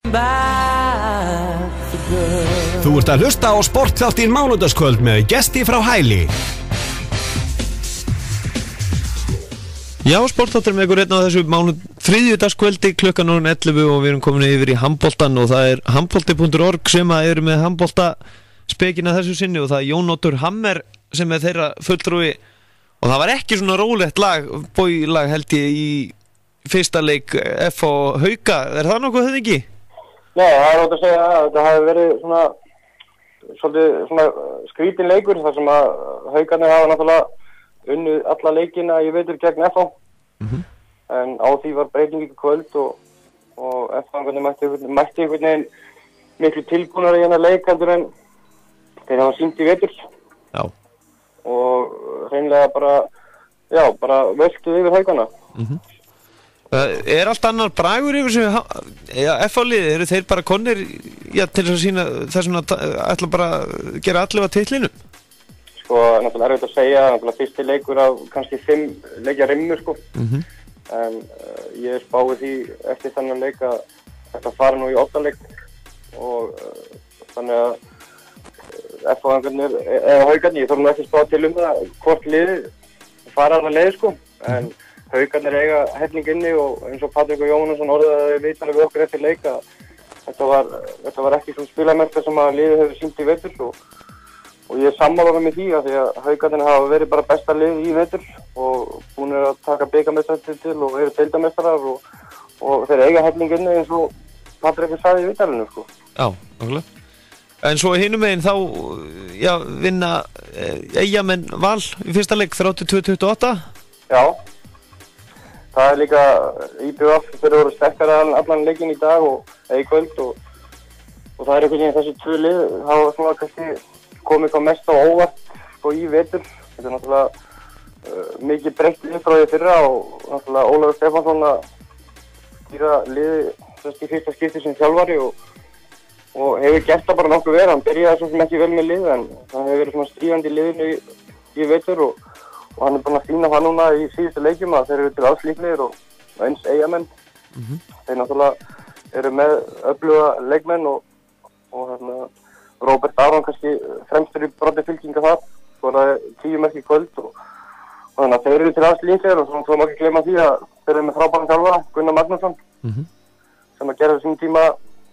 Þú ert að hlusta á sportþáttinn Mánudagskvöld með gesti frá Hæli. Já, sportþáttur með ykkur á þessu þriðjudagskvöldi klukkan 11 og við erum komin yfir í handboltan og það er handbolti.org sem að eru með handbolta spekina þessu sinni og það er Jón Oddur Hammer sem er þeirra fulltrúi og það var ekki svona rólegt lag, bóilag held ég í fyrsta leik F og Hauka, er það nokkuð höfðingi? Nei, það er ótt að segja að þetta hafi verið svona svolítið svona skrítin leikur þar sem að Haukarnir hafa náttúrulega unnið alla leikina í vetur gegn FH en á því var breyting í kvöld og FH mætti einhvern veginn miklu tilbúnar í hennar leik heldur en þeir hafa sýnt í vetur. Já. Og hreinlega bara völdu yfir Haukarna. Er allt annar bragur yfir sem F-liði, eru þeir bara konir til þess að sína þess að ætla bara að gera allir á titlinu? Sko, náttúrulega erfitt að segja, náttúrulega fyrsti leikur af kannski 5 leikja rimmur sko. En ég spái því eftir þannig leik að þetta fara nú í 8 leik og þannig að F-Haukarnir, eða Haukarnir, ég þarf nú ekki að spá til það hvort liðið fara alveg leið sko, en Haukarnir eiga helling inni og eins og Patrik og Jóhannesson orðaði vitanlega við okkur eftir leik að þetta var ekki svona spilamerka sem að liðið hefur sýnt í vetur og ég er sammála með því að því að Haukarnir hafa verið bara besta lið í vetur og búin að taka bikarmeistaratitil og eru deildarmeistarar og þeir eiga helling inni eins og Patrik sagði í vitalinu sko. Já, okkurlega. En svo hinum meginn þá vinna Eyjamenn Val í fyrsta leik 32-28. Já. Það er líka IBF fyrir að vera sterkara allan leikinn í dag og í kvöld og það er einhvern veginn þessi 2 lið hafa svona kannski komið hvað mest á óvart sko í vetur. Þetta er náttúrulega mikið breytt lið frá því fyrra og náttúrulega Ólafur Stefánsson að stýra liði í fyrsta skipti sem þjálfari og hefur gert það bara nokkuð vel. Hann byrjaði svo sem ekki vel með lið en það hefur verið svona stríðandi liðinu í vetur og hann er búinn að sýna það núna í síðustu leikjum að þeir eru til alls og eins Eyjamenn. Þeir náttúrulega eru með öfluga leikmenn og Róbert Aron kannski fremstur í broti fylkinga þar. Skoraði 10 mörk í kvöld og þannig að þeir eru til alls og svo má ekki gleyma því að þeir eru með frábæran þjálfara, Gunnar Magnússon, sem að gera þessum tíma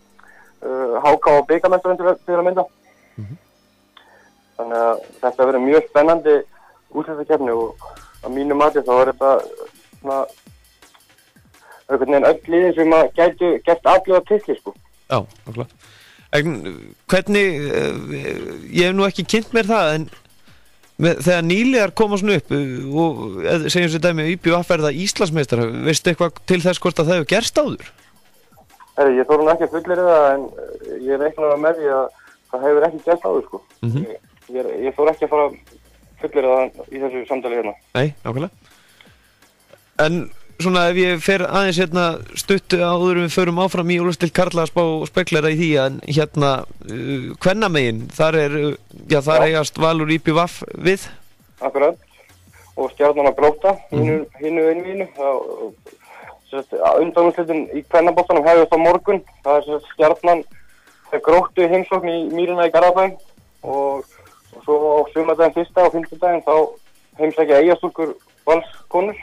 HK og bikarmeistarinn til að mynda. Þannig að þetta verður mjög spennandi úrslitakeppni og að mínu mati þá er þetta svona einhvern veginn öll liðin sem að gætu gert allir á titli sko. Já, okkurlega. En hvernig, ég hef nú ekki kynnt mér það en þegar nýliðar koma svona upp og segjum sér dæmi IBF verða Íslandsmeistar, veistu eitthvað til þess hvort að það hefur gerst áður? Ég þór hún ekki að fullyrða það en ég reiknar með því að það hefur ekki gerst áður sko. Ég þór ekki að fara fullyrða það í þessu samtali hérna. Nei, nákvæmlega. En svona ef ég fer aðeins stuttu áður við förum áfram í úrvalsdeild karla að spá speklera í því að kvennamegin, þar eigast Valur IBF við. Akkurat. Og Stjarnan að Grótta, hinu einvínu. Undanúrslitin í kvennaboltanum hefðist á morgun. Það er Stjarnan Gróttu í heimsókn í Mýrina í Garðabæ og svo á sumardaginn fyrsta og fimmtudaginn þá heimsækja Eyjastúlkur Valskonur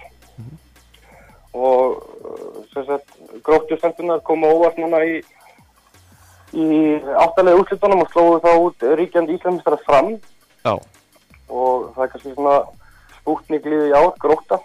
og Gróttu stelpurnar koma óvart núna í 8. úrslitunum og slóðu þá út ríkjandi Íslandsmeistara Fram. Já. Og það er kannski svona Spútnik liðið í ár, Grótta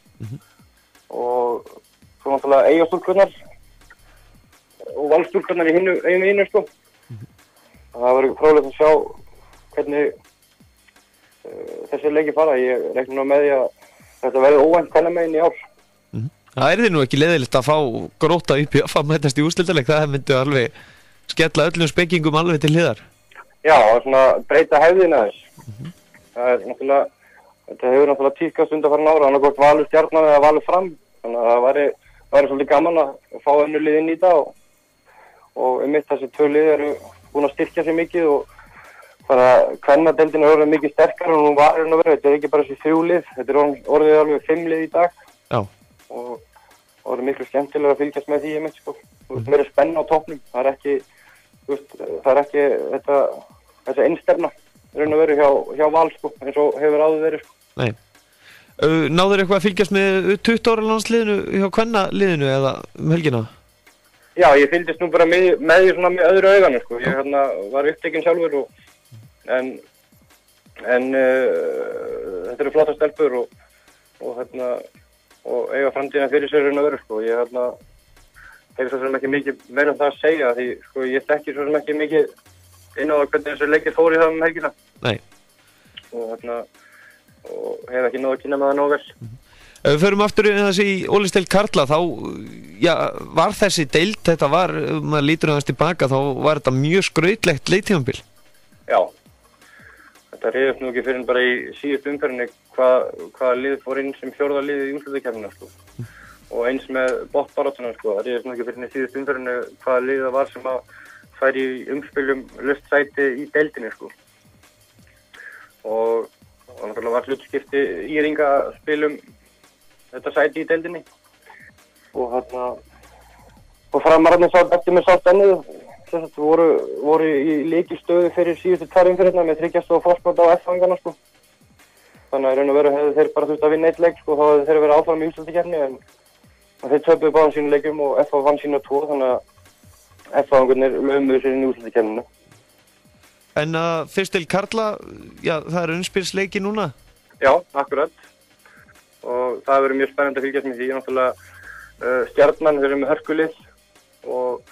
og svo náttúrulega Eyjastúlkurnar og Valsstúlkurnar í hinu einu sko. Það verður fróðlegt að sjá hvernig þessi leiki fara. Ég reikna nú með því að þetta verður óvænt kvennamegin í ár. Það er því nú ekki leiðilegt að fá Grótta upp í að mætast í úrslitaleik, það myndi alveg skella öllum spekingum alveg til hliðar. Já, svona breyta hefðina þess. Það er náttúrulega, þetta hefur náttúrulega tíðkast undanfarin ára, annað hvort Valur Stjarnan eða Valur Fram, þannig að það væri svolítið gaman að fá önnur lið inn í það og einmitt þessi 2 lið eru búin að styrkja sig mikið og þannig að kvennadeildin er orðið mikið sterkar og hún var þetta er ekki bara þessi 3 lið, þetta er orðið alveg 5 lið í dag. Já. Og orðið miklu skemmtilega að fylgjast með því einmitt sko. meira spenna á toppnum. Það er ekki þessi einstefna raun og veru hjá Val sko, eins og hefur áður verið sko. Nei. Náður eitthvað að fylgjast með 20 ára landsliðinu hjá kvennaliðinu eða helgina? Já, ég fylgdist nú bara með því svona með öðru auganu sko. Ég var upptekinn sjálfur en þetta eru flotta stelpur og eiga framtíðina fyrir sér raun og veru sko. Ég hefur svo sem ekki mikið meira um það að segja því sko ég þekki svo sem ekki mikið inn á hvernig þessu leikir fór í það helgina. Nei. Og hef ekki náðu að kynna með það nógu vel. Ef við förum aftur í þessi Ólisteild karla þá var þessi deild, þetta var, maður lítur aðeins tilbaka, þá var þetta mjög skrautlegt leiktímabil. Já. Þetta reyðist nú ekki fyrir bara í síðustu umferðinni hvaða lið fór inn sem fjórða liðið í úrslitakeppnina sko. Og eins með botnbaráttuna sko, það reyðist nú ekki fyrir í síðustu umferðinni hvaða lið það var sem að færi í umspilum laust sæti í deildinni sko. Og náttúrulega var hlutskipti Íringa að spilum þetta sæti í deildinni og framararnir sátt eftir með sátt ennið voru í leikistöðu fyrir síðustu tvær umferðina með 3 og fórskot á F-fangana sko. Þannig að raun og veru hefðu þeir bara þurft að vinna 1 leik sko, þá hefðu þeir verið áfram í úrslitakeppni en þeir töpuðu báðum sínum leikum og F vann sína 2 þannig að F-fangarnir lögmuðu sér inn í úrslitakeppnina. En fyrst til karla, það eru unnspilsleiki núna? Já, akkurat. Og það verður mjög spennandi að fylgjast með því. Stjarnan, þeir eru með hörkulið og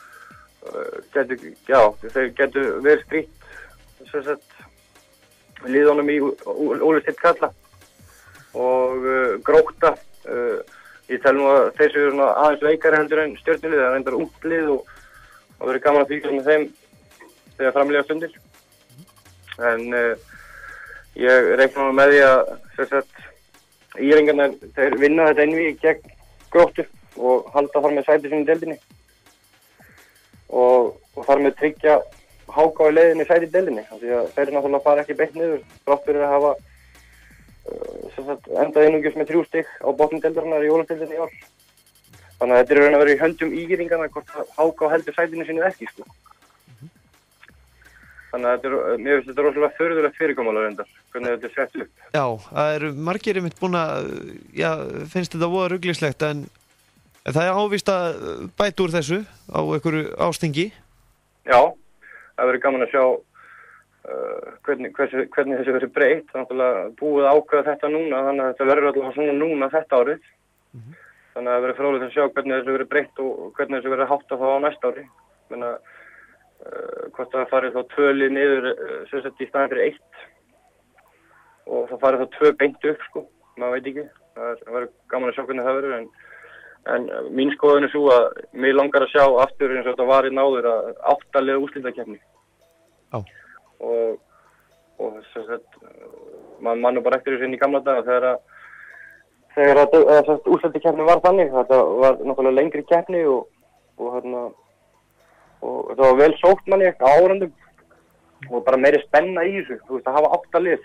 þeir getur verið strítt liðunum í Ólisteild karla. Og Grótta, ég tel nú að þeir séu aðeins veikari heldur en Stjörnulið, það er reyndar ungt lið og verður gaman að fylgjast með þeim þegar framlíða stundir. En ég reikna nú með því að Íringarnir, þeir vinna þetta einvígi gegn Gróttu og halda þar með sæti sinni í deildinni og þar með tryggja HK í leiðinni sæti í deildinni því að þeir náttúrulega fara ekki beint niður þrátt fyrir að hafa endað einungis með 3 stig á botni deildarinnar í Ólafsdeildinni í ár. Þannig að þetta er raun að vera í höndum Íringarna hvort HK heldur sætinu sinni ekki sko. Þannig að mér finnst þetta rosalega furðulegt fyrirkomulag reyndar, hvernig þetta er sett upp. Já, það eru margir einmitt búin að, finnst þetta voða ruglingslegt en það er ávíst að bæta úr þessu á einhverju ástingi. Já, það verður gaman að sjá hvernig þessu verður breytt. Það er náttúrulega búið að ákveða þetta núna, þannig að þetta verður alltaf svona núna þetta árið. Þannig að það verður fróðlegt að sjá hvernig þessu verður breytt og hvernig þessu verður háttað þá á næsta ári. Hvort það farið þá 2 lið niður í staðinn fyrir 1 og það farið þá 2 beint upp sko, maður veit ekki, það verður gaman að sjá hvernig það verður en mín skoðun er svo að mig langar að sjá aftur eins og þetta var í náður að 8 liða úrslitakeppni og maður nú bara eftir þessu inn í gamla daga þegar úrslitakeppni var þannig, þetta var náttúrulega lengri keppni og það var vel sótt manni á árandum og bara meiri spenna í þessu, að hafa 8 lið,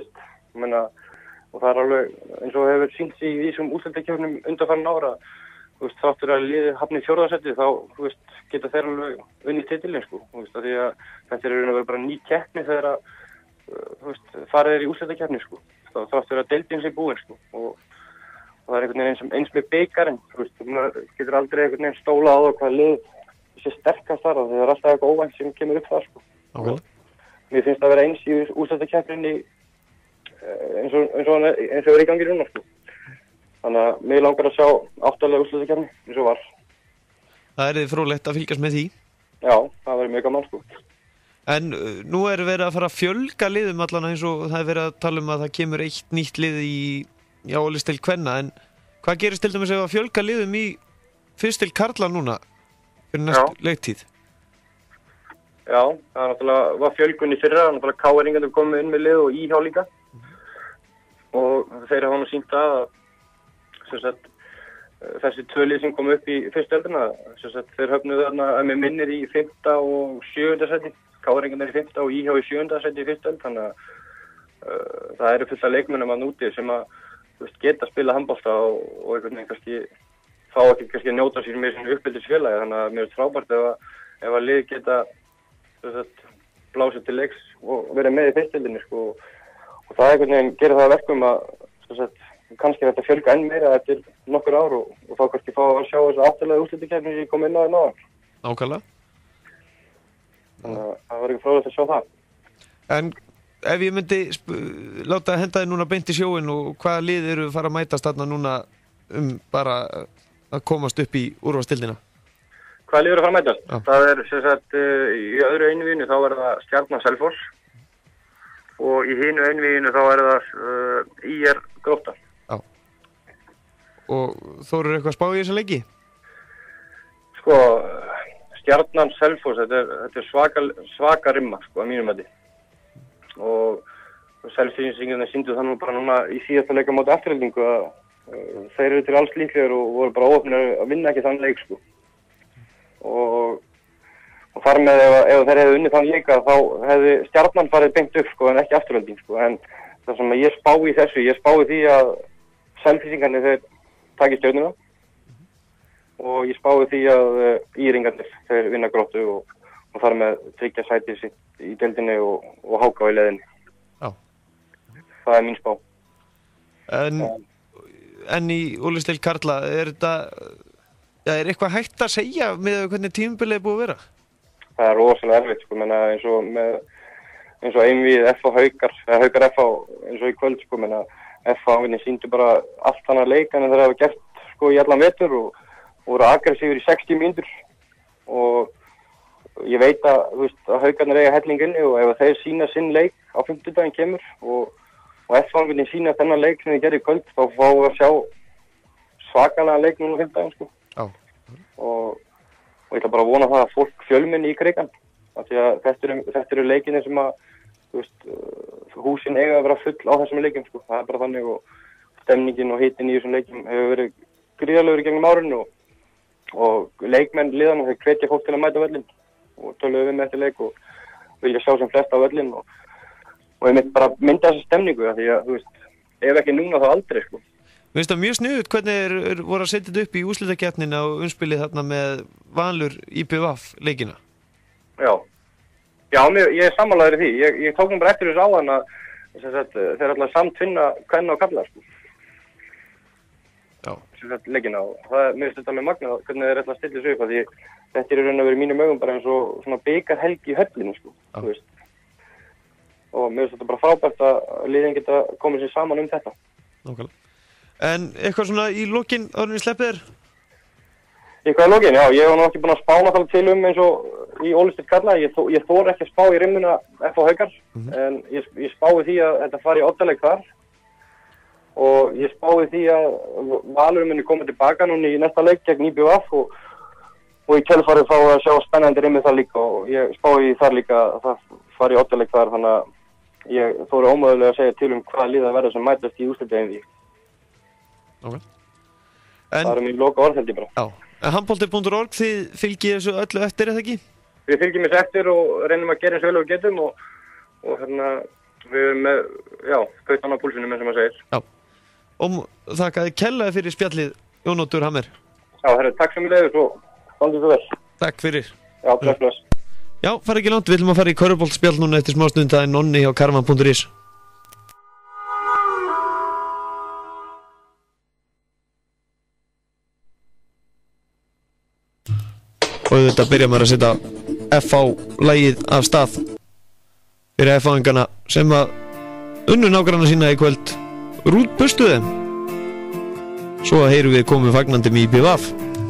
og það er alveg eins og hefur sýnt sig í þessum úrslitakeppnum undanfarin ára, þáttur að liðið hafni í 4. sæti þá, geta þeir alveg unnið titilinn, því að þetta er verið bara ný keppni þegar farið í úrslitakeppni, þáttur að deildin sé búin, og það er einhvern veginn eins með bikarinn, maður getur aldrei einhvern veginn stóla á það hvað lið sé sterkast þar og það er alltaf eitthvað óvænt sem kemur upp þar Okay. Mér finnst það að vera eins í úrslitakeppninni eins og er í gangi núna Þannig að mig langar að sjá 8 liða úrslitakeppni eins og var. Það er fróðlegt að fylgjast með því. Já, það verður mjög gaman En nú er verið að fara að fjölga liðum allan eins og það er verið að tala að það kemur 1 nýtt lið í Ólisteild kvenna en hvað gerist til dæmis ef að fjölga liðum í fyrst til karla núna fyrir næstu leiktíð? Já, það náttúrulega var fjölgun í fyrra, náttúrulega KR-ingarnir komið inn með lið og IH líka og þeir hafa nú sýnt að þessi 2 lið sem kom upp í fyrsteldina, þeir höfnuðu þarna að með minnir í 5. og 7. seti, KR-ingarnir í 5. og IH í 7. seti í fyrsteld, þannig að það eru fullt af leikmönnum að núti sem að geta að spila handbolta og einhvern veginn kannski fá ekki kannski að njóta sín með sínu uppeldisfélagi, þannig að mér er frábært ef að lið geta blásið til leiks og verið með í fyrstdeildinni sko, og það einhvern veginn gerir það verkum að kannski þetta fjölga enn meira eftir nokkur ár og þá kannski fá að sjá þess afturlega úrslitakeppni sem ég kom inn á þennan áðan. Nákvæmlega. Þannig að það var ekki fróðilegt að sjá það. En ef ég myndi láta henda þið núna beint í sjóin og hvaða lið eru fara að mætast þarna núna bara að komast upp í úrvalsdeildina? Hvaða lið eru að fara að mætast? Já. Það er sem sagt í öðru einvíginu þá er það Stjarnan Selfoss og í hinu einvíginu þá er það IR Grótta. Já. Og Þórður eitthvað spá í þessa leiki? Sko, Stjarnan Selfoss, þetta er svaka rimma sko að mínum mati. Og Selfyssingarnir sýndu það nú bara núna í síðasta leika móti Aftureldingu að þeir eru til alls líklegir og voru bara óöfnir að vinna ekki þann leik sko. Og þar með ef þeir hefðu unnið þann leika þá hefði Stjarnan farið beint upp sko en ekki Afturelding sko. En það sem ég spái í þessu, ég spái því að Selfyssingarnir þeir taki Stjörnuna og ég spái því að Íringarnir þeir vinna Gróttu og þar með tryggja sætið sitt í deildinni og háka í leiðinni. Já. Það er mín spá. En í úrvalsdeild karla, er eitthvað hægt að segja með hvernig tímabilið er búið að vera? Það er rosalega erfitt, sko, menna eins og einvíð FH Haukar FH eins og í kvöld, sko, menna FH sýndu bara allt þannig leik en þeir hafa gert, sko, í allan vetur og voru aggressífur í 60 mínútur og ég veit að Haukarnir eiga hellinginni og ef þeir sína sinn leik á 50 daginn kemur og FH sína þennan leik sem þeir gerði í kvöld þá fáum við að sjá svakalega leik núna 50 daginn, sko. Já. Og ég ætla bara að vona það að fólk fjölmenni í Krikan af því að þetta eru leikinni sem að húsin eiga að vera full á þessum leikim sko. Það er bara þannig og stemningin og hitin í þessum leikim hefur verið gríðarlegur í gegnum árinu og leikmenn liðan og þeir hvetja fólk til að mæta völlin og töluðu við með eftir leik og vilja sjá sem flest á völlin og ég bara mynda þessa stemningu af því að ef ekki núna þá aldrei sko. Mér finnst það mjög sniðugt hvernig voru að setja þetta upp í úrslitakeppnina og umspilið þarna með Valur IBVF leikina. Já, ég er sammálaður í því. Ég tók bara eftir þessu áðan að þeir alltaf samtvinna kvenna og kalla sko. Já. Leikina og mér finnst þetta með magnað hvernig þeir alltaf stilla þessu upp af því þetta er í raun og veru mínum augum bara eins og svona bikarhelgi í höllinu sko. Og mér finnst þetta bara frábært að liðin geta komið sér saman þetta. Nákvæmlega. En eitthvað svona í lokin áður en við sleppið þér? Eitthvað í lokin, já. Ég var nú ekki búinn að spána það til eins og í úrvalsdeild karla. Ég þori ekki að spá í rimmuna FH Haukar, en ég spái því að þetta fari í oddaleik þar. Og ég spái því að Valur muni koma tilbaka núna í næsta leik gegn IBVF og í kjölfarið fá að sjá spennandi rimmi þar líka og ég spái þar líka að það fari í oddaleik þar, þannig að ég þori ómögulega að segja til hvaða lið það verður sem mætast í úrslitakeppninni. Okay. Það er mín loka orð held ég bara. Já. En handbolti.org, þið fylgið þessu öllu eftir, eða ekki? Við fylgjum þessu eftir og reynum að gera eins vel og við getum og hérna við erum með, skautan á púlsinu með sem maður segir. Já. Og þakka þið kellaði fyrir spjallið, Jón Oddur Hammer. Já, herru, takk sem við leiðum svo. Standið svo vel. Takk fyrir. Já, bless. Já, fara ekki langt, við ætlum að fara í körfuboltaspjall núna eftir smá stund, það er Nonni hjá Karvan.is. Og þetta byrja maður að setja FH-lægið af stað fyrir FH-ingana sem að unnu nágranna sína í kvöld rútbustu þeim. Svo heyrum við komum fagnandi með IBVF.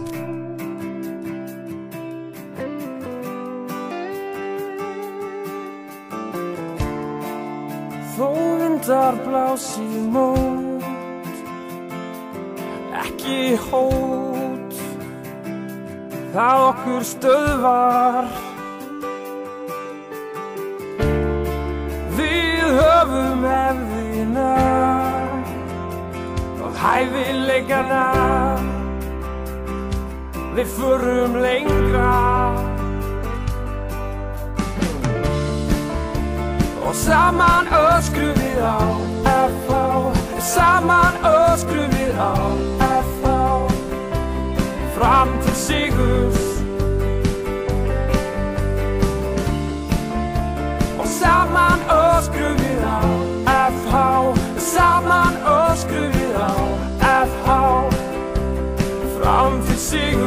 Þó vindar blási mót, ekki hót það okkur stöðvar. Við höfum hefðina og hæfileikana, við förum lengra og saman öskrum við á FH, saman öskrum við á FH. sigurs og saman öskrum við á FH, saman öskrum við á FH fram til sigurs